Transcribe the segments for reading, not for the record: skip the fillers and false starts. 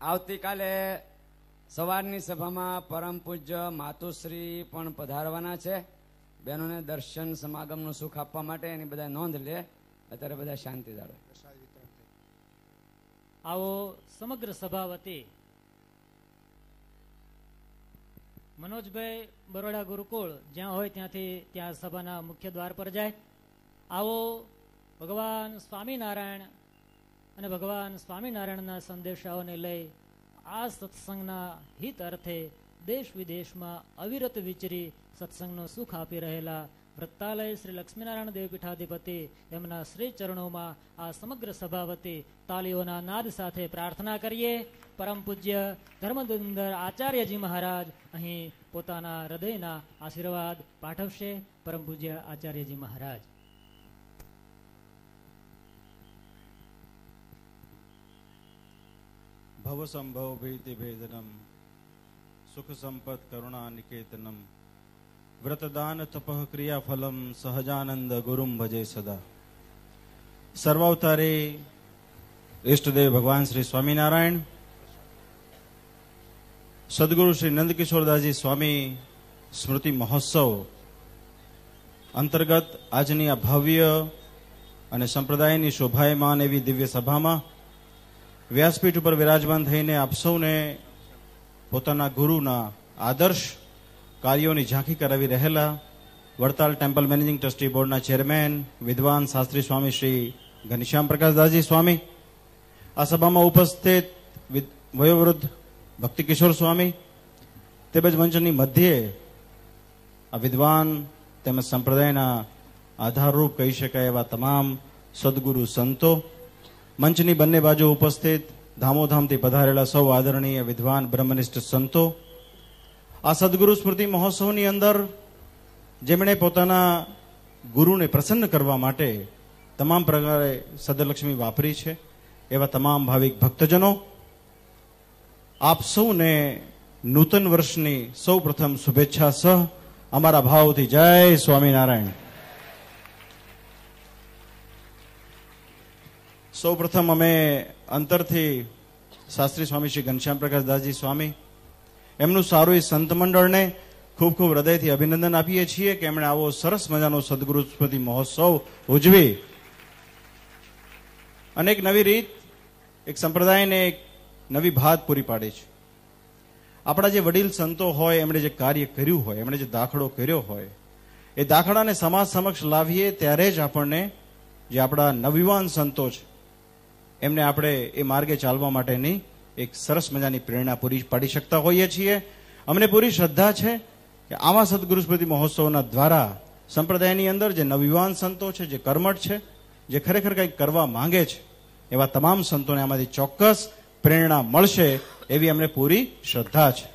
આવતીકાલે સવારની સભામાં પરમ પૂજ્ય માતુશ્રી પણ પધારવાના છે. બહેનોને દર્શન સમાગમનું સુખ આપવા માટે એની બધા નોંધ લે. અત્યારે બધા શાંતિ જાળવે. આવો સમગ્ર સભા વતી મનોજભાઈ બરોડા ગુરુકુળ જ્યાં હોય ત્યાંથી ત્યાં સભાના મુખ્ય દ્વાર પર જાય. આવો ભગવાન સ્વામિનારાયણ અને ભગવાન સ્વામિનારાયણના સંદેશાઓને લઈ આ સત્સંગના હિત અર્થે દેશ વિદેશમાં અવિરત વિચરી સત્સંગનું સુખ આપી રહેલા વૃત્તાલય શ્રી લક્ષ્મીનારાયણ દેવ પીઠાધિપતિ એમના શ્રી ચરણોમાં આ સમગ્ર સભા વતી તાલીઓના નાદ સાથે પ્રાર્થના કરીએ. પરમ પૂજ્ય ધર્મધુંધર આચાર્યજી મહારાજ અહીં પોતાના હૃદયના આશીર્વાદ પાઠવશે. પરમ પૂજ્ય આચાર્યજી મહારાજ. ભવ સંભવ ભીતિ ભેદનમ સુખ સંપત કરુણા નિકેતનમ વ્રતદાન તપઃ ક્રિયાફલમ સહજાનંદ ગુરુમ ભજે સદા. સર્વાવતારી ઇષ્ટદેવ ભગવાન શ્રી સ્વામિનારાયણ, સદગુરુ શ્રી નંદકિશોરદાસજી સ્વામી સ્મૃતિ મહોત્સવ અંતર્ગત આજની આ ભવ્ય અને સંપ્રદાયની શોભાયમાન એવી દિવ્ય સભામાં વ્યાસપીઠ ઉપર વિરાજમાન થઈને આપ સૌને પોતાના ગુરુના આદર્શ કાર્યોની ઝાંખી કરાવી રહેલા વડતાલ ટેમ્પલ મેનેજિંગ ટ્રસ્ટી બોર્ડના ચેરમેન વિદ્વાન શાસ્ત્રી સ્વામી શ્રી ઘનશ્યામ પ્રકાશદાસજી સ્વામી, આ સભામાં ઉપસ્થિત વયોવૃદ્ધ ભક્તિ કિશોર સ્વામી, તેમજ મંચની મધ્યે આ વિદ્વાન તેમજ સંપ્રદાયના આધારરૂપ કહી શકાય એવા તમામ સદગુરુ સંતો, મંચની બંને બાજુ ઉપસ્થિત ધામોધામથી પધારેલા સૌ આદરણીય વિદ્વાન બ્રહ્મનિષ્ઠ સંતો, આ સદગુરુ સ્મૃતિ મહોત્સવની અંદર જેમણે પોતાના ગુરુને પ્રસન્ન કરવા માટે તમામ પ્રકારે સદલક્ષ્મી વાપરી છે એવા તમામ ભાવિક ભક્તજનો, આપ સૌને નૂતન વર્ષની સૌ પ્રથમ શુભેચ્છા સહ અમારા ભાવથી જય સ્વામિનારાયણ. સૌ પ્રથમ અમે અંતરથી શાસ્ત્રી સ્વામી શ્રી ઘનશ્યામ પ્રકાશદાસજી સ્વામી એમનું સારું એ સંત મંડળને ખૂબ ખૂબ હૃદયથી અભિનંદન આપીએ છીએ કે એમણે આવો સરસ મજાનો સદગુરુ સ્મૃતિ મહોત્સવ ઉજવી અને એક નવી રીત, એક સંપ્રદાયને એક નવી ભાત પૂરી પાડી છે. આપણા જે વડીલ સંતો હોય એમણે જે કાર્ય કર્યું હોય, એમણે જે દાખલો કર્યો હોય, એ દાખલાને સમાજ સમક્ષ લાવીએ ત્યારે જ આપણને જે આપણા નવયુવાન સંતો છે એમને આપણે એ માર્ગે ચાલવા માટેની એક સરસ મજાની પ્રેરણા પૂરી પાડી શકતા હોઈએ છીએ. અમને પૂરી શ્રદ્ધા છે કે આવા સદગુરુ સ્મૃતિ મહોત્સવના દ્વારા સંપ્રદાયની અંદર જે નવયુવાન સંતો છે, જે કર્મઠ છે, જે ખરેખર કંઈક કરવા માંગે છે એવા તમામ સંતોને આમાંથી ચોક્કસ પ્રેરણા મળશે એવી અમને પૂરી શ્રદ્ધા છે.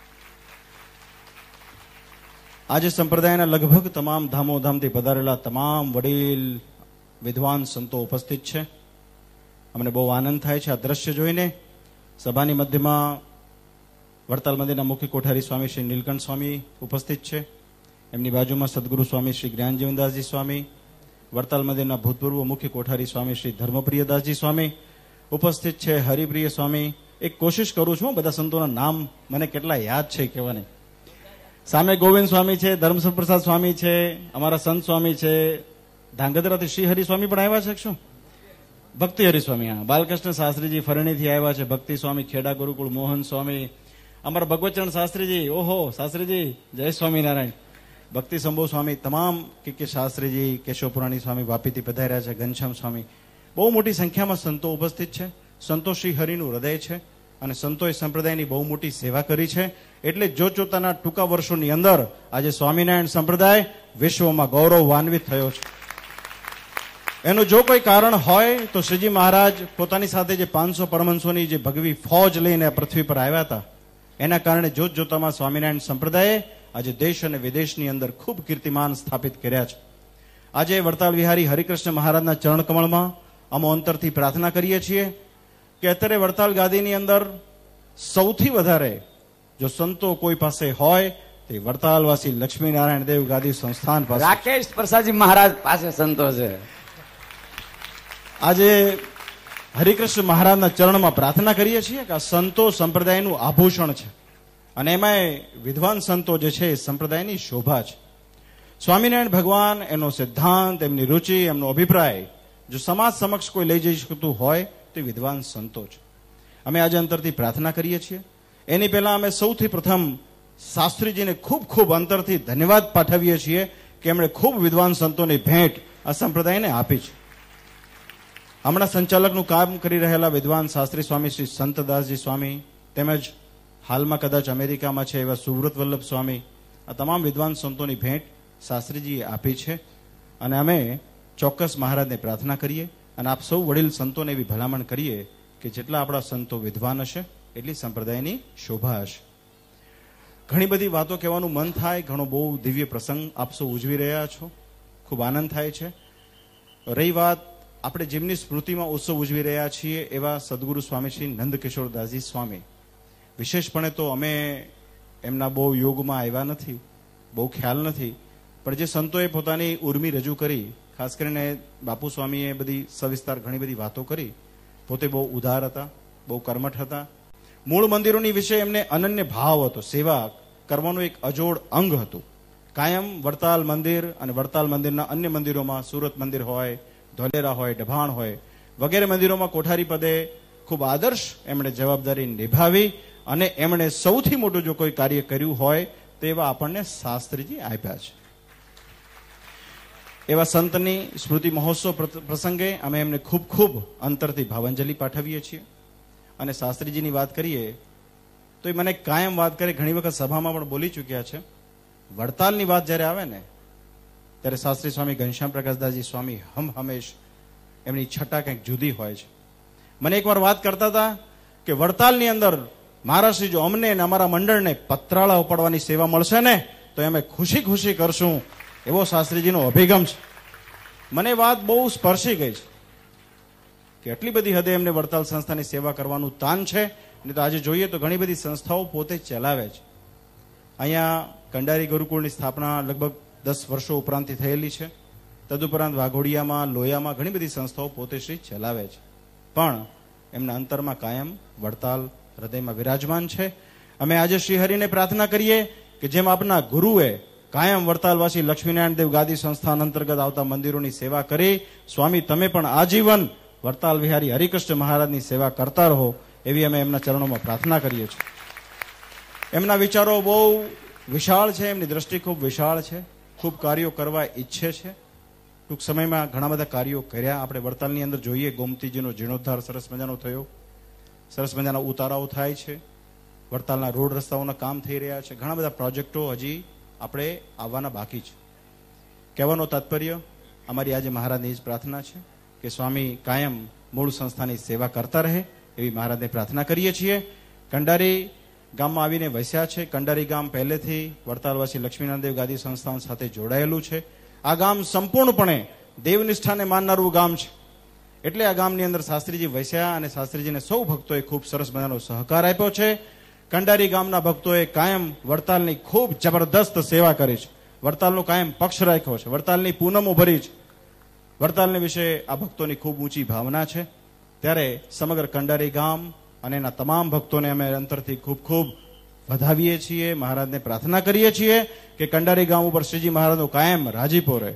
આજે સંપ્રદાયના લગભગ તમામ ધામોધામથી પધારેલા તમામ વડીલ વિદ્વાન સંતો ઉપસ્થિત છે. અમને બહુ આનંદ થાય છે આ દ્રશ્ય જોઈને. સભાની મધ્યમાં વડતાલ મંદિરના મુખ્ય કોઠારી સ્વામી શ્રી નીલકંઠ સ્વામી ઉપસ્થિત છે. એમની બાજુમાં સદગુરુ સ્વામી શ્રી જ્ઞાનજીવનદાસજી સ્વામી, વડતાલ મંદિરના ભૂતપૂર્વ મુખ્ય કોઠારી સ્વામી શ્રી ધર્મપ્રિયદાસજી સ્વામી ઉપસ્થિત છે. હરિપ્રિય સ્વામી, એક કોશિશ કરું છું બધા સંતોના નામ મને કેટલા યાદ છે કહેવાને. સામે ગોવિંદ સ્વામી છે, ધર્મપ્રસાદ સ્વામી છે, અમારા સંત સ્વામી છે, ધાંગધ્રાથી શ્રી હરિસ્વામી પણ આવ્યા છે. શું ભક્તિ હરિસ્વામી, હા, બાલકૃષ્ણ શાસ્ત્રીજી ફરણીથી આવ્યા છે, ભક્તિ સ્વામી ખેડા ગુરુકુળ, મોહન સ્વામી, અમારા ભગવતચરણ શાસ્ત્રીજી, ઓહો શાસ્ત્રીજી જય સ્વામિનારાયણ, ભક્તિ શંભુ સ્વામી, તમામ કે શાસ્ત્રીજી, કેશવપુરાણી સ્વામી વાપીથી પધાર્યા છે, ઘનશ્યામ સ્વામી, બહુ મોટી સંખ્યામાં સંતો ઉપસ્થિત છે. સંતો શ્રી હરિનું હૃદય છે અને સંતોએ સંપ્રદાયની બહુ મોટી સેવા કરી છે. એટલે જોતજોતાના ટૂંકા વર્ષોની અંદર આજે સ્વામિનારાયણ સંપ્રદાય વિશ્વમાં ગૌરવાન્વિત થયો છે. એનું જો કોઈ કારણ હોય તો શ્રીજી મહારાજ પોતાની સાથે જે 500 પરમહંસોની જે ભગવી ફોજ લઈને પૃથ્વી પર આવ્યા હતા એના કારણે જોતજોતામાં સ્વામિનારાયણ સંપ્રદાયે આજે દેશ અને વિદેશની અંદર ખૂબ કીર્તિમાન સ્થાપિત કર્યા છે. આજે વડતાલ વિહારી હરિકૃષ્ણ મહારાજના ચરણ કમળમાં અમે અંતરથી પ્રાર્થના કરીએ છીએ કે અત્યારે વડતાલ ગાદીની અંદર સૌથી વધારે જો સંતો કોઈ પાસે હોય તે વડતાલવાસી લક્ષ્મીનારાયણ દેવ ગાદી સંસ્થાન પાસે, રાકેશ પ્રસાદજી મહારાજ પાસે સંતો છે. આજે હરિકૃષ્ણ મહારાજના ચરણમાં પ્રાર્થના કરીએ છીએ કે આ સંતો સંપ્રદાયનું આભૂષણ છે અને એમાંય વિદ્વાન સંતો જે છે એ સંપ્રદાયની શોભા છે. સ્વામિનારાયણ ભગવાન, એનો સિદ્ધાંત, એમની રુચિ, એમનો અભિપ્રાય જો સમાજ સમક્ષ કોઈ લઈ જઈ શકતું હોય તો વિદ્વાન સંતો છે. અમે આજે અંતરથી પ્રાર્થના કરીએ છીએ. એની પહેલા અમે સૌથી પ્રથમ શાસ્ત્રીજીને ખૂબ ખૂબ અંતરથી ધન્યવાદ પાઠવીએ છીએ કે એમણે ખૂબ વિદ્વાન સંતોની ભેટ આ સંપ્રદાયને આપી છે. હમણાં સંચાલકનું કામ કરી રહેલા વિદ્વાન શાસ્ત્રી સ્વામી શ્રી સંતદાસજી સ્વામી, તેમજ હાલમાં કદાચ અમેરિકામાં છે એવા સુવ્રત વલ્લભ સ્વામી, આ તમામ વિદ્વાન સંતોની ભેટ શાસ્ત્રીજીએ આપી છે. અને અમે ચોક્કસ મહારાજને પ્રાર્થના કરીએ અને આપ સૌ વડીલ સંતોને એવી ભલામણ કરીએ કે જેટલા આપણા સંતો વિદ્વાન હશે એટલી સંપ્રદાયની શોભા હશે. ઘણી બધી વાતો કહેવાનું મન થાય, ઘણો બહુ દિવ્ય પ્રસંગ આપ સૌ ઉજવી રહ્યા છો, ખૂબ આનંદ થાય છે. રહી વાત આપણે જેમની સ્મૃતિમાં ઉત્સવ ઉજવી રહ્યા છીએ એવા સદગુરુ સ્વામી શ્રી નંદકિશોરદાસજી સ્વામી, વિશેષપણે તો અમે એમના બહુ યોગમાં આવ્યા નથી, બહુ ખ્યાલ નથી, પણ જે સંતોએ પોતાની ઉર્મી રજૂ કરી, ખાસ કરીને બાપુ સ્વામીએ બધી સવિસ્તાર ઘણી બધી વાતો કરી. પોતે બહુ ઉદાર હતા, બહુ કર્મઠ હતા. મૂળ મંદિરોની વિશે એમને અનન્ય ભાવ હતો, સેવા કરવાનું એક અજોડ અંગ હતું. કાયમ વડતાલ મંદિર અને વડતાલ મંદિરના અન્ય મંદિરોમાં, સુરત મંદિર હોય, ધોલેરા હોય, ડભાણ હોય વગેરે મંદિરોમાં કોઠારી પદે ખૂબ આદર્શ એમણે જવાબદારી નિભાવી અને એમણે સૌથી મોટું જો કોઈ કાર્ય કર્યું હોય તો એવા આપણને શાસ્ત્રીજી આપ્યા છે. એવા સંતની સ્મૃતિ મહોત્સવ પ્રસંગે અમે એમને ખૂબ ખૂબ અંતરથી ભાવાંજલિ પાઠવીએ છીએ. અને શાસ્ત્રીજીની વાત કરીએ તો એ મને કાયમ વાત કરે, ઘણી વખત સભામાં પણ બોલી ચૂક્યા છે. વડતાલની વાત જ્યારે આવે ને ત્યારે શાસ્ત્રી સ્વામી ઘનશ્યામ પ્રકાશદાસજી સ્વામી હંમેશ એમની છટા કંઈક જુદી હોય છે. મને એકવાર વાત કરતા હતા કે વડતાલની અંદર મહારાજશ્રી જો અમને અને અમારા મંડળને પત્રાળા ઉપાડવાની સેવા મળશે ને તો અમે ખુશી ખુશી કરશું, એવો શાસ્ત્રીજીનો અભિગમ છે. મને વાત બહુ સ્પર્શી ગઈ છે કે આટલી બધી હદે એમને વડતાલ સંસ્થાની સેવા કરવાનું તાન છે. નહીં તો આજે જોઈએ તો ઘણી બધી સંસ્થાઓ પોતે ચલાવે છે. અહીંયા કંડારી ગુરુકુળની સ્થાપના લગભગ 10 વર્ષો ઉપરાંતથી થયેલી છે. તદુપરાંત વાઘોડિયામાં, લોયામાં ઘણી બધી સંસ્થાઓ પોતે શ્રી ચલાવે છે, પણ એમના અંતરમાં કાયમ વડતાલ હૃદયમાં વિરાજમાન છે. અમે આજે શ્રીહરિને પ્રાર્થના કરીએ કે જેમ આપના ગુરુએ કાયમ વડતાલવાસી લક્ષ્મીનારાયણ દેવ ગાદી સંસ્થાન અંતર્ગત આવતા મંદિરોની સેવા કરી, સ્વામી તમે પણ આજીવન વડતાલ વિહારી હરિકૃષ્ણ મહારાજની સેવા કરતા રહો, એવી અમે એમના ચરણોમાં પ્રાર્થના કરીએ છીએ. એમના વિચારો બહુ વિશાળ છે, એમની દ્રષ્ટિ ખૂબ વિશાળ છે, ખૂબ કાર્યો કરવા ઈચ્છે છે. ટૂંક સમયમાં ઘણા બધા કાર્યો કર્યા. આપણે વડતાલની અંદર જોઈએ, ગોમતીજીનો જીર્ણોદ્ધાર સરસ મજાનો થયો, સરસ મજાના ઉતારાઓ થાય છે, વડતાલના રોડ રસ્તાઓના કામ થઈ રહ્યા છે, ઘણા બધા પ્રોજેક્ટો હજી આપણે આવવાના બાકી છે. કહેવાનો તાત્પર્ય અમારી આજે મહારાજની જ પ્રાર્થના છે કે સ્વામી કાયમ મૂળ સંસ્થાની સેવા કરતા રહે, એવી મહારાજને પ્રાર્થના કરીએ છીએ. કંડારી ગામમાં આવીને વસ્યા છે. કંડારી ગામ પહેલેથી વડતાલવાસી લક્ષ્મીનારાયણ દેવ ગાદી સંસ્થાન સાથે જોડાયેલું છે. આ ગામ સંપૂર્ણપણે દેવનિષ્ઠાને માનનારું ગામ છે. એટલે આ ગામની અંદર શાસ્ત્રીજી વસ્યા અને શાસ્ત્રીજીને સૌ ભક્તોએ ખૂબ સરસ મજાનો સહકાર આપ્યો છે. કંડારી ગામના ભક્તોએ કાયમ વડતાલની ખૂબ જબરદસ્ત સેવા કરી છે. વડતાલનો કાયમ પક્ષ રાખ્યો છે. વડતાલની પૂનમો ભરી છે. વડતાલને વિશે આ ભક્તોની ખૂબ ઊંચી ભાવના છે. ત્યારે સમગ્ર કંડારી ગામ અને એના તમામ ભક્તોને અમે અંતરથી ખૂબ ખૂબ વધાવીએ છીએ. મહારાજને પ્રાર્થના કરીએ છીએ કે કંડારી ગામ ઉપર શ્રીજી મહારાજનો કાયમ રાજીપો રહે.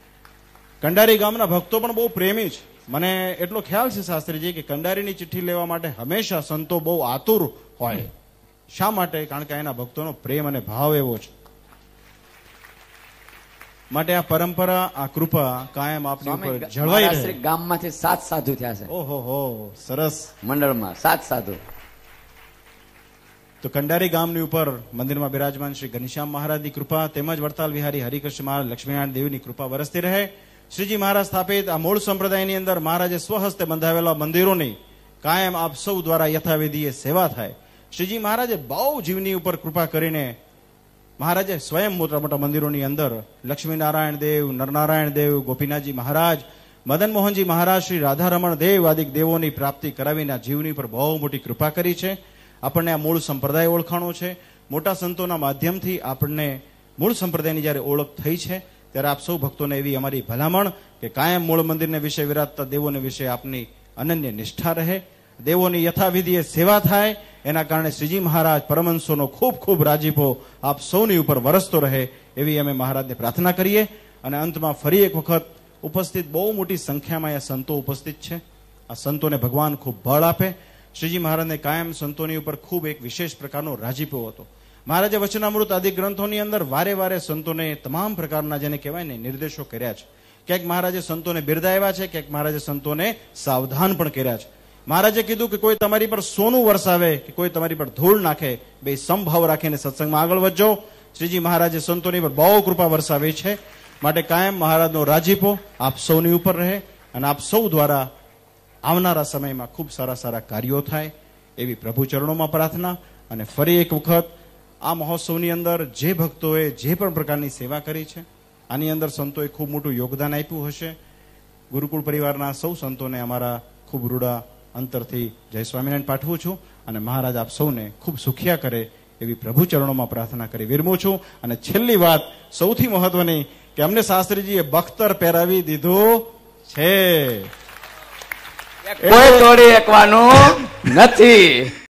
કંડારી ગામના ભક્તો પણ બહુ પ્રેમી છે. મને એટલો ખ્યાલ છે શાસ્ત્રીજી કે કંડારીની ચિઠ્ઠી લેવા માટે હંમેશા સંતો બહુ આતુર હોય. શા માટે? કારણ કે એના ભક્તોનો પ્રેમ અને ભાવ એવો છે. માટે આ પરંપરા, આ કૃપા કાયમ આપની ઉપર જળવાઈ રહે. ગામમાંથી 7 સાધુ થયા છે. ઓહો હો, સરસ. મંડળમાં 7 સાધુ. તો કંડારી ગામની ઉપર મંદિરમાં બિરાજમાન શ્રી ઘનશ્યામ મહારાજની કૃપા તેમજ વડતાલ વિહારી હરિકૃષ્ણ મહારાજ લક્ષ્મીનારાયણ દેવની કૃપા વરસતી રહે. શ્રીજી મહારાજ સ્થાપિત આ મૂળ સંપ્રદાયની અંદર મહારાજે સ્વહસ્તે બંધાવેલા મંદિરોની કાયમ આપ સૌ દ્વારા યથાવિધિએ સેવા થાય. શ્રીજી મહારાજે બહુ જીવની ઉપર કૃપા કરીને મહારાજે સ્વયં મોટા મોટા મંદિરોની અંદર લક્ષ્મીનારાયણ દેવ, નરનારાયણ દેવ, ગોપીનાથજી મહારાજ, મદન મોહનજી મહારાજ, શ્રી રાધારમણ દેવ આદિક દેવોની પ્રાપ્તિ કરાવીને આ જીવની પર બહુ મોટી કૃપા કરી છે. આપણને આ મૂળ સંપ્રદાય ઓળખાણો છે. મોટા સંતોના માધ્યમથી આપણને મૂળ સંપ્રદાયની જ્યારે ઓળખ થઈ છે ત્યારે આપ સૌ ભક્તોને એવી અમારી ભલામણ કે કાયમ મૂળ મંદિરને વિશે, વિરાજતા દેવોને વિશે આપની અનન્ય નિષ્ઠા રહે, દેવોની યથાવિધિએ સેવા થાય, એના કારણે શ્રીજી મહારાજ પરમહંસોનો ખૂબ ખૂબ રાજીપો આપ સૌની ઉપર વરસતો રહે એવી અમે મહારાજને પ્રાર્થના કરીએ. અને અંતમાં ફરી એક વખત ઉપસ્થિત બહુ મોટી સંખ્યામાં અહીંયા સંતો ઉપસ્થિત છે. આ સંતોને ભગવાન ખૂબ બળ આપે. શ્રીજી મહારાજને કાયમ સંતોની ઉપર ખૂબ એક વિશેષ પ્રકારનો રાજીપો હતો. મહારાજે વચનામૃત આદિ ગ્રંથોની અંદર વારે વારે સંતોને તમામ પ્રકારના જેને કહેવાય ને નિર્દેશો કર્યા છે. ક્યાંક મહારાજે સંતોને બિરદાવ્યા છે, ક્યાંક મહારાજે સંતોને સાવધાન પણ કર્યા છે. મહારાજે કીધું કે કોઈ તમારી પર સોનું વરસાવે કે કોઈ તમારી પર ધૂળ નાખે, બે સમભાવ રાખીને સત્સંગમાં આગળ વધજો. શ્રીજી મહારાજે સંતોની પર બહુ કૃપા વરસાવી છે. માટે કાયમ મહારાજનો રાજીપો આપ સૌની ઉપર રહે અને આપ સૌ દ્વારા આવનારા સમયમાં ખૂબ સારા સારા કાર્યો થાય એવી પ્રભુ ચરણોમાં પ્રાર્થના. અને ફરી એક વખત આ મહોત્સવની અંદર જે ભક્તોએ જે પણ પ્રકારની સેવા કરી છે, આની અંદર સંતોએ ખૂબ મોટું યોગદાન આપ્યું હશે. ગુરુકુળ પરિવારના સૌ સંતોને અમારા ખૂબ રૂડા અંતરથી જય સ્વામિનારાયણ પાઠવું છું. અને મહારાજ આપ સૌને ખૂબ સુખિયા કરે એવી પ્રભુ ચરણોમાં પ્રાર્થના કરી વિરમું છું. અને છેલ્લી વાત સૌથી મહત્વની કે અમને શાસ્ત્રીજીએ બખ્તર પહેરાવી દીધું છે, કોઈ તોડી શકવાનું નથી.